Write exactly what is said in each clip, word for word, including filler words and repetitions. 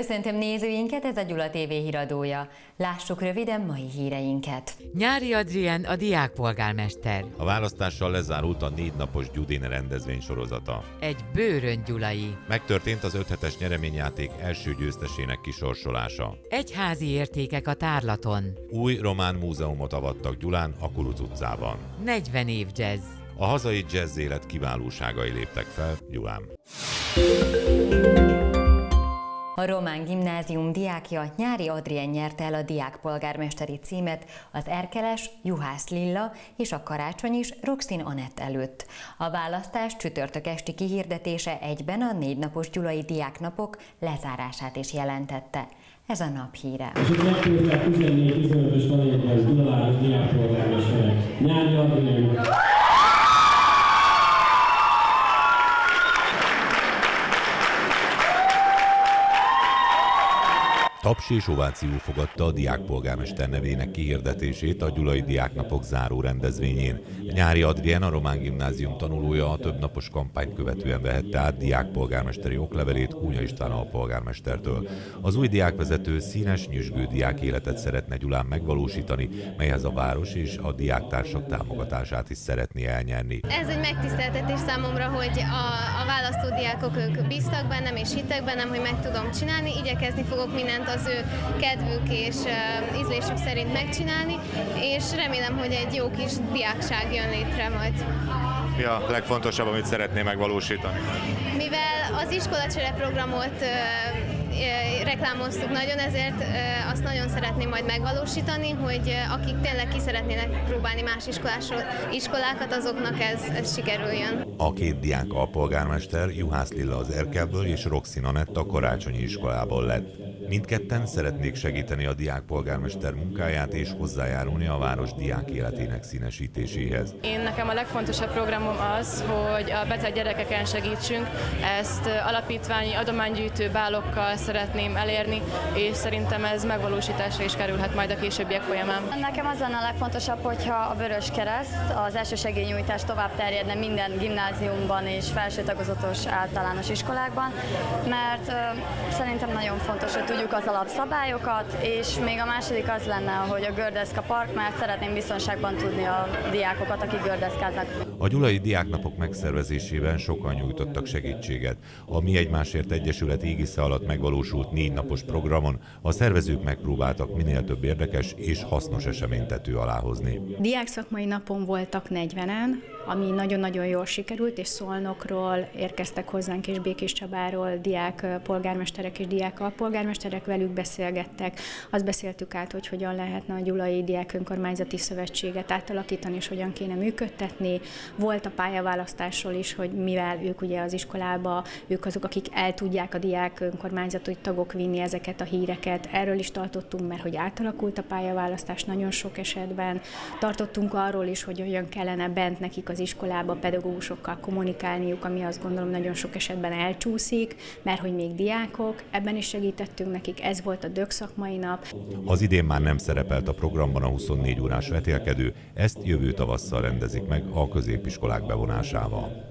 Köszöntöm nézőinket, ez a Gyula té vé híradója. Lássuk röviden mai híreinket. Nyári Adrien a diákpolgármester. A választással lezárult a négy napos Gyudin rendezvény sorozata. Egy Bőrön Gyulai. Megtörtént az öt hetes nyereményjáték első győztesének kisorsolása. Egyházi értékek a tárlaton. Új román múzeumot avattak Gyulán, a Kuruc utcában. negyven év jazz. A hazai jazz élet kiválóságai léptek fel Gyulán. A Román Gimnázium diákja Nyári Adrien nyerte el a diákpolgármesteri címet az Erkeles, Juhász Lilla és a Karácsonyis Roxin Anett előtt. A választás csütörtök esti kihirdetése egyben a négy napos gyulai diáknapok lezárását is jelentette. Ez a nap híre. És itt megkérdezik tizennégy tizenötös tanulmányos Gyulaváros diákpolgármestere Nyári Adrien. Taps és ováció fogadta a diákpolgármester nevének kihirdetését a Gyulai Diáknapok záró rendezvényén. Nyári Adrien, a Román Gimnázium tanulója, a többnapos kampányt követően vehette át diákpolgármesteri oklevelét Kúnya István alpolgármestertől. Az új diákvezető színes, nyüzsgő diák életet szeretne Gyulán megvalósítani, melyhez a város és a diáktársak támogatását is szeretné elnyerni. Ez egy megtiszteltetés számomra, hogy a, a választó diákok ők bíztak bennem és hittek bennem, hogy meg tudom csinálni, igyekezni fogok mindent az ő kedvük és uh, ízlésük szerint megcsinálni, és remélem, hogy egy jó kis diákság jön létre majd. Mi a legfontosabb, amit szeretné megvalósítani? Mivel az iskolacsere programot uh, reklámoztuk nagyon, ezért azt nagyon szeretném majd megvalósítani, hogy akik tényleg ki szeretnének próbálni más iskolákat, azoknak ez, ez sikerüljön. A két diák alpolgármester, Juhász Lilla az Erkelből és Roxin Anett a Karácsonyi iskolából lett. Mindketten szeretnék segíteni a diákpolgármester munkáját és hozzájárulni a város diák életének színesítéséhez. Én nekem a legfontosabb programom az, hogy a beteg gyerekeken segítsünk. Ezt alapítványi adománygyűjtő bálokkal szeretném elérni, és szerintem ez megvalósításra is kerülhet majd a későbbiek folyamán. Nekem az lenne a legfontosabb, hogyha a Vörös Kereszt az elsősegélynyújtás tovább terjedne minden gimnáziumban és felső tagozatos általános iskolákban, mert uh, szerintem nagyon fontos, hogy tudjuk az alapszabályokat, és még a második az lenne, hogy a gördeszka park, mert szeretném biztonságban tudni a diákokat, akik gördeszkáznak. A Gyulai Diáknapok megszervezésében sokan nyújtottak segítséget. A Mi Egymásért Egyesület égisze alatt megvalósult négy napos programon a szervezők megpróbáltak minél több érdekes és hasznos eseményt tető alá hozni. Diákszakmai napon voltak negyvenen, ami nagyon-nagyon jól sikerült, és Szolnokról érkeztek hozzánk, és Békéscsabáról diák polgármesterek és diák alpolgármesterek, velük beszélgettek. Azt beszéltük át, hogy hogyan lehetne a Gyulai Diák Önkormányzati Szövetséget átalakítani, és hogyan kéne működtetni. Volt a pályaválasztásról is, hogy mivel ők ugye az iskolába, ők azok, akik el tudják a diák önkormányzati tagok vinni ezeket a híreket. Erről is tartottunk, mert hogy átalakult a pályaválasztás nagyon sok esetben. Tartottunk arról is, hogy hogyan kellene bent nekik az iskolába pedagógusokkal kommunikálniuk, ami azt gondolom nagyon sok esetben elcsúszik, mert hogy még diákok, ebben is segítettünk nekik, ez volt a dög szakmai nap. Az idén már nem szerepelt a programban a huszonnégy órás vetélkedő, ezt jövő tavasszal rendezik meg a középiskolák bevonásával.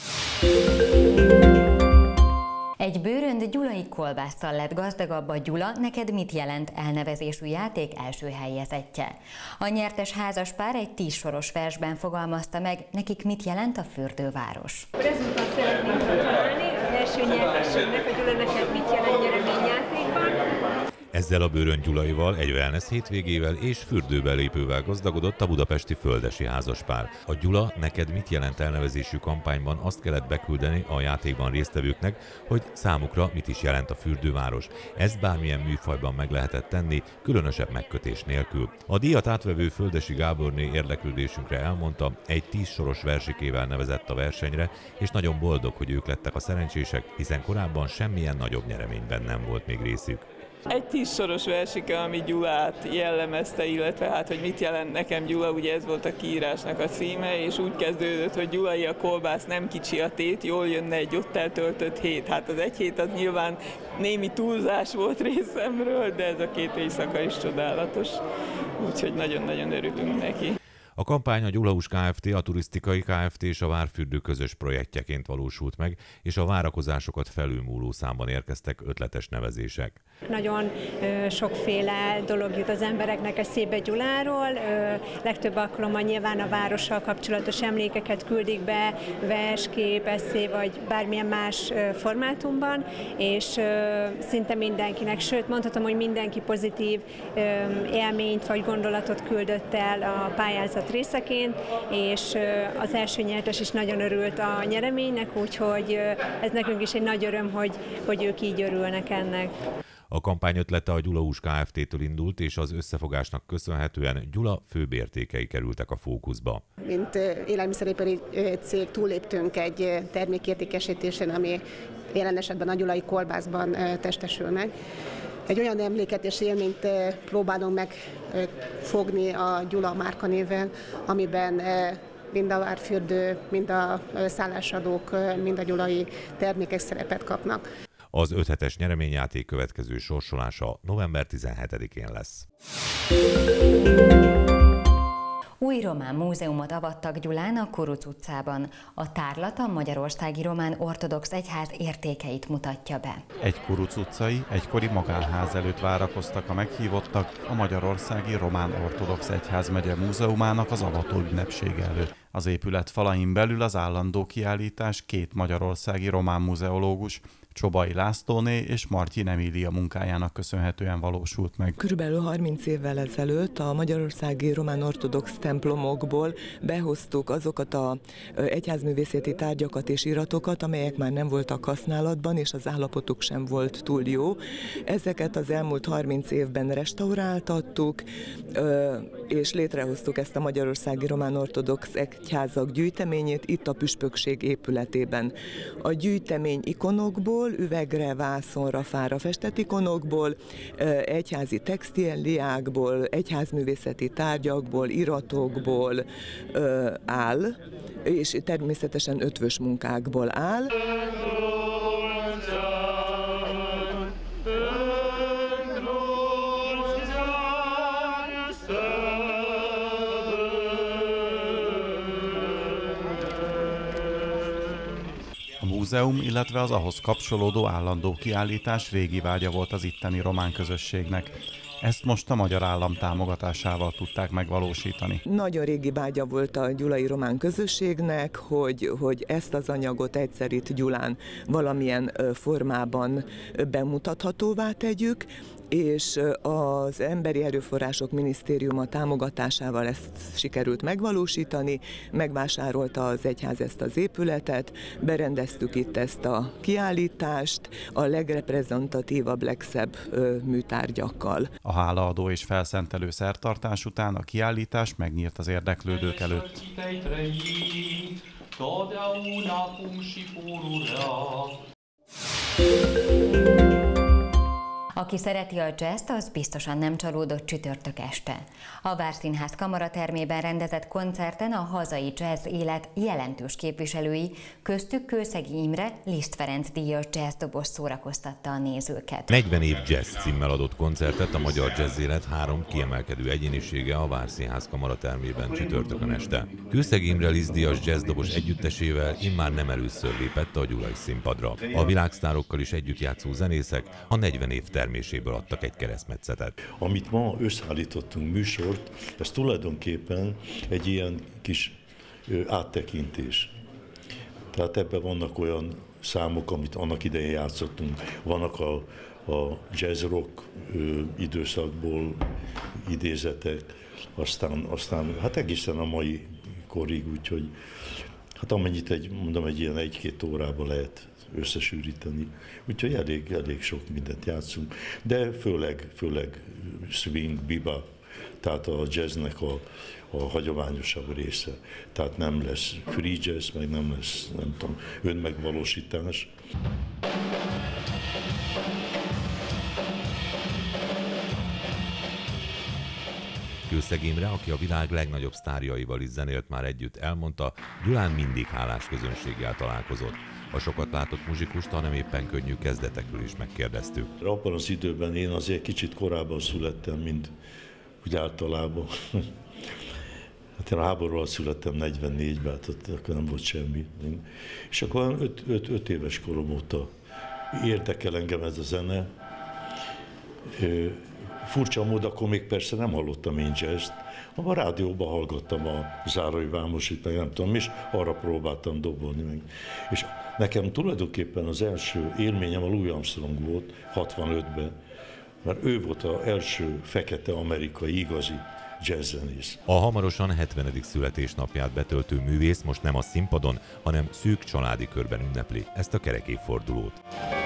Egy bőrönd gyulai kolbásszal lett gazdagabb a Gyula Neked mit jelent elnevezésű játék első helyezettje. A nyertes házaspár egy tíz soros versben fogalmazta meg, nekik mit jelent a fürdőváros. Ezúttal szeretnénk gratulálni az első nyertességnek, a Gyula Neked mit jelent nyereményjátékban. Ezzel a Bőrönd Gyulaival egy wellness hétvégével és fürdőbelépővel gazdagodott a budapesti földesi házaspár. A Gyula Neked mit jelent elnevezésű kampányban azt kellett beküldeni a játékban résztvevőknek, hogy számukra mit is jelent a fürdőváros. Ezt bármilyen műfajban meg lehetett tenni, különösebb megkötés nélkül. A díjat átvevő Földesi Gáborné érdeklődésünkre elmondta, egy tíz soros versikével nevezett a versenyre, és nagyon boldog, hogy ők lettek a szerencsések, hiszen korábban semmilyen nagyobb nyereményben nem volt még részük. Egy tíz soros versike, ami Gyulát jellemezte, illetve hát, hogy mit jelent nekem Gyula, ugye ez volt a kiírásnak a címe, és úgy kezdődött, hogy Gyulai a kolbász, nem kicsi a tét, jól jönne egy ott eltöltött hét. Hát az egy hét az nyilván némi túlzás volt részemről, de ez a két éjszaka is csodálatos, úgyhogy nagyon-nagyon örülünk neki. A kampány a Gyulahús Kft., a Turisztikai Kft. És a Várfürdő közös projektjeként valósult meg, és a várakozásokat felülmúló számban érkeztek ötletes nevezések. Nagyon ö, sokféle dolog jut az embereknek eszébe Gyuláról, ö, legtöbb alkalommal nyilván a várossal kapcsolatos emlékeket küldik be, vers, kép, esszé vagy bármilyen más ö, formátumban, és ö, szinte mindenkinek, sőt mondhatom, hogy mindenki pozitív ö, élményt vagy gondolatot küldött el a pályázat részeként, és ö, az első nyertes is nagyon örült a nyereménynek, úgyhogy ö, ez nekünk is egy nagy öröm, hogy, hogy ők így örülnek ennek. A kampány ötlete a Gyulahús Kft.-től indult, és az összefogásnak köszönhetően Gyula főbb értékei kerültek a fókuszba. Mint élelmiszeripari cég túlléptünk egy termékértékesítésen, ami jelen esetben a gyulai kolbászban testesül meg. Egy olyan emléket és élményt próbálunk megfogni a Gyula márkanévvel, amiben mind a Várfürdő, mind a szállásadók, mind a gyulai termékek szerepet kapnak. Az öt hetes nyereményjáték következő sorsolása november tizenhetedikén lesz. Új román múzeumot avattak Gyulán a Kuruc utcában. A tárlat a Magyarországi Román Ortodox Egyház értékeit mutatja be. Egy Kuruc utcai, egykori magánház előtt várakoztak a meghívottak a Magyarországi Román Ortodox Egyház megye múzeumának az avató ünnepség előtt. Az épület falain belül az állandó kiállítás két magyarországi román muzeológus, Csobai Lászlóné és Martin Emília munkájának köszönhetően valósult meg. Körülbelül harminc évvel ezelőtt a magyarországi román ortodox templomokból behoztuk azokat az egyházművészeti tárgyakat és iratokat, amelyek már nem voltak használatban, és az állapotuk sem volt túl jó. Ezeket az elmúlt harminc évben restauráltattuk, és létrehoztuk ezt a Magyarországi Román Ortodox Egyházak gyűjteményét itt a püspökség épületében. A gyűjtemény ikonokból, üvegre, vászonra, fára festett ikonokból, egyházi textíliákból, egyházművészeti tárgyakból, iratokból áll, és természetesen ötvös munkákból áll. A múzeum, illetve az ahhoz kapcsolódó állandó kiállítás régi vágya volt az itteni román közösségnek. Ezt most a magyar állam támogatásával tudták megvalósítani. Nagyon régi vágya volt a gyulai román közösségnek, hogy, hogy ezt az anyagot egyszer itt Gyulán valamilyen formában bemutathatóvá tegyük, és az Emberi Erőforrások Minisztériuma támogatásával ezt sikerült megvalósítani, megvásárolta az egyház ezt az épületet, berendeztük itt ezt a kiállítást a legreprezentatívabb, legszebb műtárgyakkal. A hálaadó és felszentelő szertartás után a kiállítás megnyílt az érdeklődők előtt. Aki szereti a jazzt, az biztosan nem csalódott csütörtök este. A Várszínház kamaratermében rendezett koncerten a hazai jazz élet jelentős képviselői, köztük Kőszegi Imre, Liszt Ferenc díjas jazzdobos szórakoztatta a nézőket. negyven év jazz címmel adott koncertet a magyar jazz élet három kiemelkedő egyénisége a Várszínház kamaratermében csütörtökön este. Kőszegi Imre Liszt díjas jazzdobos együttesével immár nem először lépett a gyulai színpadra. A világsztárokkal is együtt játszó zenészek a negyven év terméséből adtak egy keresztmetszetet. Amit ma összeállítottunk műsort, ez tulajdonképpen egy ilyen kis áttekintés. Tehát ebben vannak olyan számok, amit annak idején játszottunk. Vannak a, a jazz rock időszakból idézetek, aztán, aztán hát egészen a mai korig, úgyhogy hát amennyit egy, mondom, egy ilyen egy-két órában lehet összesűríteni. Úgyhogy elég, elég sok mindent játszunk, de főleg, főleg swing, bebop, tehát a jazznek a, a hagyományosabb része. Tehát nem lesz free jazz, meg nem lesz, nem tudom, önmegvalósítás. Kőszegi Imre, aki a világ legnagyobb sztárjaival is zenélt már együtt, elmondta, Gyulán mindig hálás közönséggel találkozott. A sokat látott muzsikust, hanem éppen könnyű kezdetekről is megkérdeztük. Abban az időben én azért kicsit korábban születtem, mint úgy általában. Hát én a háborúval születtem negyvennégyben, hát ott akkor nem volt semmi. És akkor öt éves korom óta érdekel engem ez a zene. Furcsa mód, akkor még persze nem hallottam én jazzt, a rádióban hallgattam a Zárai Vámosit, meg nem tudom, és arra próbáltam dobolni meg. És nekem tulajdonképpen az első élményem a Louis Armstrong volt hatvanötben, mert ő volt az első fekete amerikai igazi jazzzenész. A hamarosan hetvenedik születésnapját betöltő művész most nem a színpadon, hanem szűk családi körben ünnepli ezt a kerek évfordulót.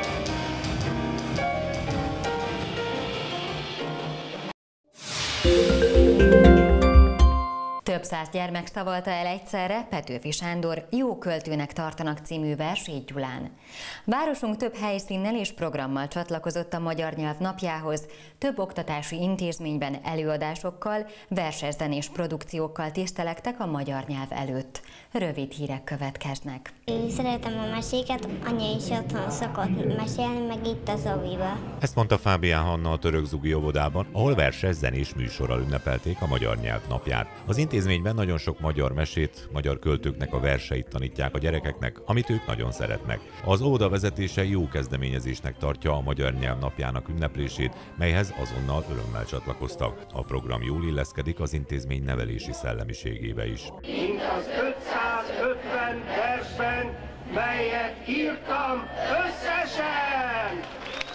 Több száz gyermek szavalta el egyszerre Petőfi Sándor Jó költőnek tartanak című versét Gyulán. Városunk több helyszínnel és programmal csatlakozott a magyar nyelv napjához, több oktatási intézményben előadásokkal, verses-zenés produkciókkal tisztelektek a magyar nyelv előtt. Rövid hírek következnek. Én szeretem a meséket, anya is otthon szokott mesélni, meg itt az óviba. Ezt mondta Fábián Hanna a Törökzugi óvodában, ahol verses-zenés műsorral ünnepelték a magyar nyelv napját. Az intézményben nagyon sok magyar mesét, magyar költőknek a verseit tanítják a gyerekeknek, amit ők nagyon szeretnek. Az óvoda vezetése jó kezdeményezésnek tartja a magyar nyelv napjának ünneplését, melyhez azonnal örömmel csatlakoztak. A program jól illeszkedik az intézmény nevelési szellemiségébe is. Mint az ötszázötven versben, melyet írtam összesen!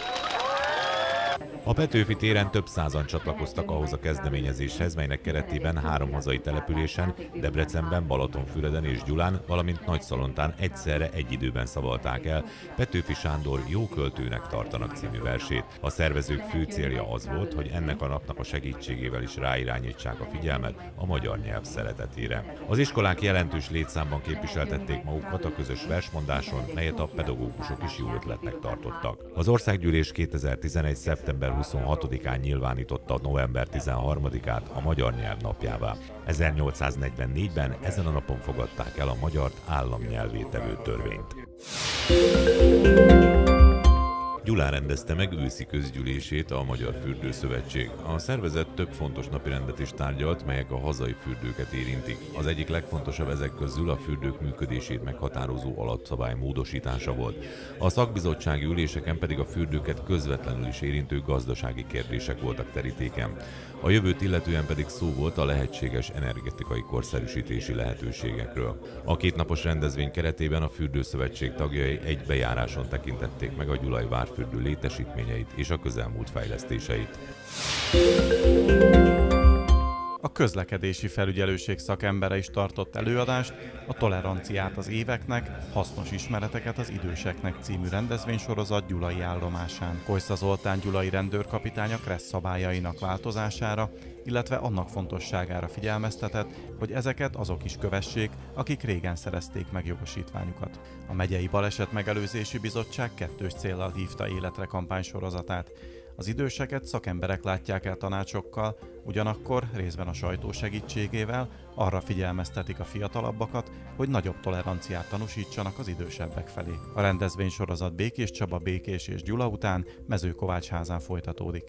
A Petőfi téren több százan csatlakoztak ahhoz a kezdeményezéshez, melynek keretében három hazai településen, Debrecenben, Balatonfüreden és Gyulán, valamint Nagyszalontán egyszerre egy időben szavalták el Petőfi Sándor Jó költőnek tartanak című versét. A szervezők fő célja az volt, hogy ennek a napnak a segítségével is ráirányítsák a figyelmet a magyar nyelv szeretetére. Az iskolák jelentős létszámban képviseltették magukat a közös versmondáson, melyet a pedagógusok is jó ötletnek tartottak. Az országgyűlés kétezer-tizenegy. szeptember huszonhatodikán nyilvánította november tizenharmadikát a magyar nyelv napjává. ezernyolcszáznegyvennégyben ezen a napon fogadták el a magyart államnyelvvé tevő törvényt. Gyulán rendezte meg őszi közgyűlését a Magyar Fürdőszövetség. A szervezet több fontos napirendet is tárgyalt, melyek a hazai fürdőket érintik. Az egyik legfontosabb ezek közül a fürdők működését meghatározó alapszabály módosítása volt. A szakbizottsági üléseken pedig a fürdőket közvetlenül is érintő gazdasági kérdések voltak terítéken. A jövőt illetően pedig szó volt a lehetséges energetikai korszerűsítési lehetőségekről. A kétnapos rendezvény keretében a Fürdőszövetség tagjai egy bejáráson tekintették meg a gyulai várfürdő létesítményeit és a közelmúlt fejlesztéseit. A közlekedési felügyelőség szakembere is tartott előadást, a Toleranciát az éveknek, hasznos ismereteket az időseknek című rendezvénysorozat gyulai állomásán. Kojsza Zoltán gyulai rendőrkapitány a kressz szabályainak változására, illetve annak fontosságára figyelmeztetett, hogy ezeket azok is kövessék, akik régen szerezték meg jogosítványukat. A megyei baleset megelőzési bizottság kettős céllal hívta életre kampánysorozatát. Az időseket szakemberek látják el tanácsokkal, ugyanakkor részben a sajtó segítségével arra figyelmeztetik a fiatalabbakat, hogy nagyobb toleranciát tanúsítsanak az idősebbek felé. A rendezvénysorozat Békés Csaba, Békés és Gyula után Mezőkovácsházán folytatódik.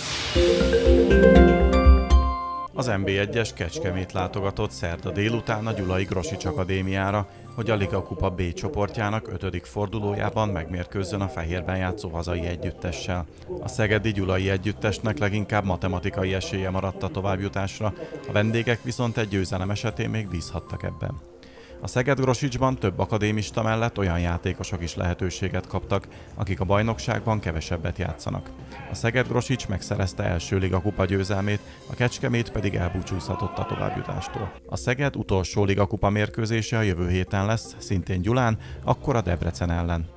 Az em bé egyes Kecskemét látogatott szerda délután a Gyulai Grosics Akadémiára, hogy a Liga Kupa B csoportjának ötödik fordulójában megmérkőzzön a Fehérben játszó hazai együttessel. A szegedi gyulai együttesnek leginkább matematikai esélye maradt a továbbjutásra, a vendégek viszont egy győzelem esetén még bízhattak ebben. A Szeged-Grosicsban több akadémista mellett olyan játékosok is lehetőséget kaptak, akik a bajnokságban kevesebbet játszanak. A Szeged-Grosics megszerezte első Liga Kupa győzelmét, a Kecskemét pedig elbúcsúzhatott a továbbjutástól. A Szeged utolsó Liga Kupa mérkőzése a jövő héten lesz, szintén Gyulán, akkor a Debrecen ellen.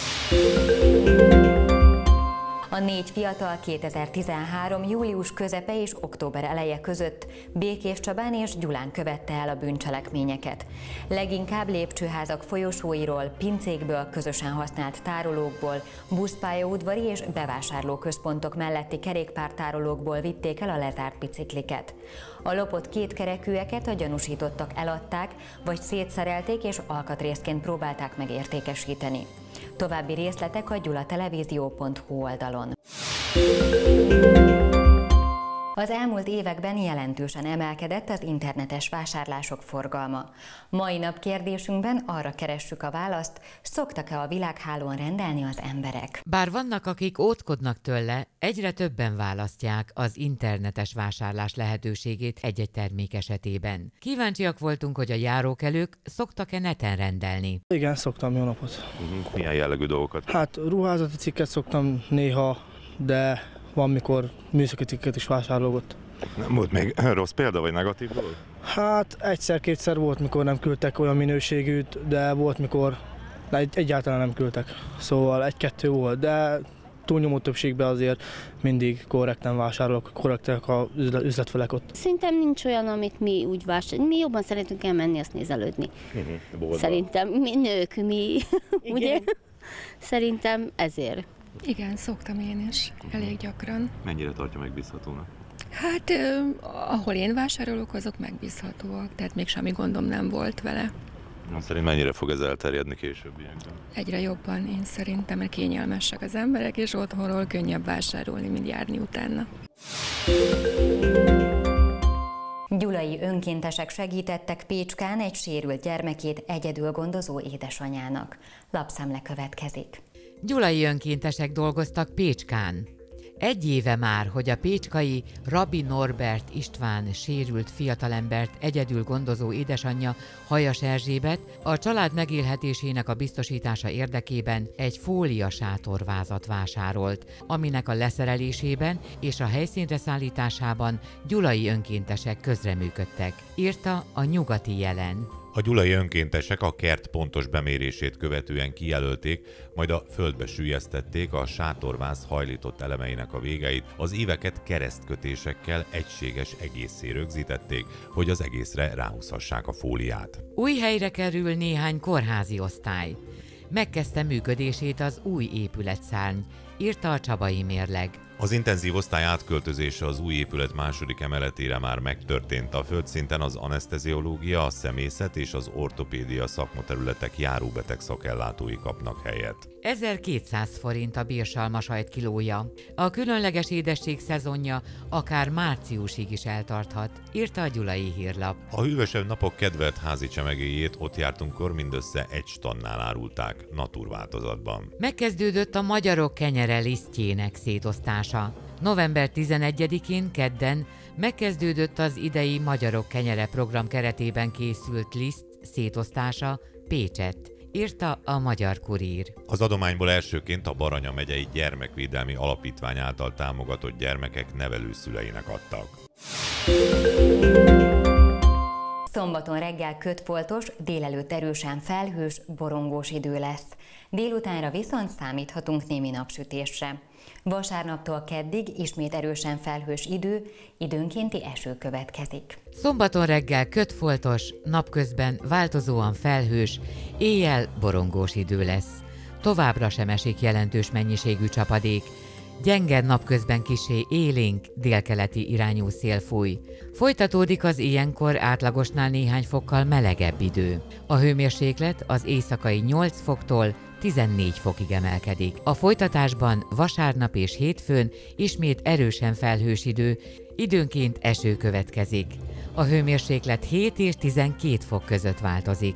A négy fiatal kétezer-tizenhárom. július közepe és október eleje között Békés Csabán és Gyulán követte el a bűncselekményeket. Leginkább lépcsőházak folyosóiról, pincékből, közösen használt tárolókból, buszpályaudvari és bevásárlóközpontok melletti kerékpártárolókból vitték el a lezárt bicikliket. A lopott kétkerekűeket a gyanúsítottak eladták, vagy szétszerelték és alkatrészként próbálták meg értékesíteni. További részletek a gyulatelevízió pont hu oldalon. Az elmúlt években jelentősen emelkedett az internetes vásárlások forgalma. Mai nap kérdésünkben arra keressük a választ, szoktak-e a világhálón rendelni az emberek? Bár vannak, akik óckodnak tőle, egyre többen választják az internetes vásárlás lehetőségét egy-egy termék esetében. Kíváncsiak voltunk, hogy a járókelők szoktak-e neten rendelni. Igen, szoktam, jó napot. Uh-huh. Milyen jellegű dolgokat? Hát ruházati cikket szoktam néha, de van, mikor műszaki cikket is vásárolgott. Nem volt még rossz példa, vagy negatív dolog? Hát egyszer-kétszer volt, mikor nem küldtek olyan minőségűt, de volt, mikor egy, egyáltalán nem küldtek. Szóval egy-kettő volt, de túlnyomó többségben azért mindig korrekten vásárolok, korrektek az üzletfelek ott. Szerintem nincs olyan, amit mi úgy vásárolunk. Mi jobban szeretünk elmenni, azt nézelődni. Uh-huh. Szerintem mi nők, mi, ugye? Szerintem ezért. Igen, szoktam én is, elég gyakran. Mennyire tartja megbízhatónak? Hát, eh, ahol én vásárolok, azok megbízhatóak, tehát még semmi gondom nem volt vele. Szerint mennyire fog ez elterjedni későbbiekben? Egyre jobban, én szerintem, mert kényelmesek az emberek, és otthonról könnyebb vásárolni, mint járni utána. Gyulai önkéntesek segítettek Pécskán egy sérült gyermekét egyedül gondozó édesanyának. Lapszemle következik. Gyulai önkéntesek dolgoztak Pécskán. Egy éve már, hogy a pécskai Rabbi Norbert István sérült fiatalembert egyedül gondozó édesanyja, Hajas Erzsébet a család megélhetésének a biztosítása érdekében egy fólia sátorvázat vásárolt, aminek a leszerelésében és a helyszínre szállításában gyulai önkéntesek közreműködtek, írta a Nyugati Jelen. A gyulai önkéntesek a kert pontos bemérését követően kijelölték, majd a földbe süllyesztették a sátorváz hajlított elemeinek a végeit, az íveket keresztkötésekkel egységes egészé rögzítették, hogy az egészre ráhúzhassák a fóliát. Új helyre kerül néhány kórházi osztály. Megkezdte működését az új épületszárny, írta a Csabai Mérleg. Az intenzív osztály átköltözése az új épület második emeletére már megtörtént. A földszinten az aneszteziológia, a szemészet és az ortopédia szakmaterületek járóbeteg szakellátói kapnak helyet. ezerkétszáz forint a bírsalmasajt kilója. A különleges édesség szezonja akár márciusig is eltarthat, írta a Gyulai Hírlap. A hűvösebb napok kedvelt házi csemegéjét ott jártunkkor mindössze egy stannál árulták, naturváltozatban. Megkezdődött a magyarok kenyere lisztjének szétosztása. november tizenegyedikén kedden megkezdődött az idei Magyarok Kenyere program keretében készült liszt szétosztása Pécsett, írta a Magyar Kurír. Az adományból elsőként a Baranya megyei Gyermekvédelmi Alapítvány által támogatott gyermekek nevelőszüleinek adtak. Szombaton reggel kötfoltos, délelőtt erősen felhős, borongós idő lesz. Délutánra viszont számíthatunk némi napsütésre. Vasárnaptól keddig ismét erősen felhős idő, időnkénti eső következik. Szombaton reggel kötfoltos, napközben változóan felhős, éjjel borongós idő lesz. Továbbra sem esik jelentős mennyiségű csapadék. Gyenge napközben kissé élénk, délkeleti irányú szél fúj. Folytatódik az ilyenkor átlagosnál néhány fokkal melegebb idő. A hőmérséklet az éjszakai nyolc foktól tizennégy fokig emelkedik. A folytatásban vasárnap és hétfőn ismét erősen felhős idő, időnként eső következik. A hőmérséklet hét és tizenkét fok között változik.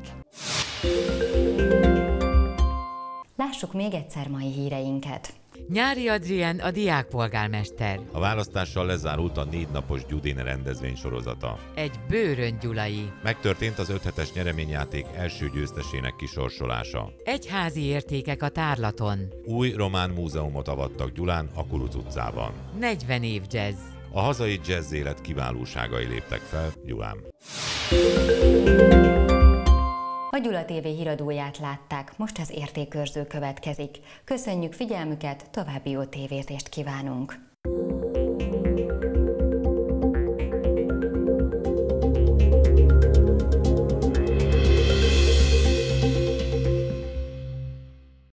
Lássuk még egyszer mai híreinket. Nyári Adrien a diákpolgármester. A választással lezárult a négy napos Gyudin rendezvény sorozata. Egy bőrön gyulai. Megtörtént az öt hetes nyereményjáték első győztesének kisorsolása. Egyházi értékek a tárlaton. Új román múzeumot avattak Gyulán, a Kuluc utcában. negyven év jazz. A hazai jazz élet kiválóságai léptek fel Gyulán. A Gyula té vé híradóját látták, most az értékőrző következik. Köszönjük figyelmüket, további jó tévézést kívánunk!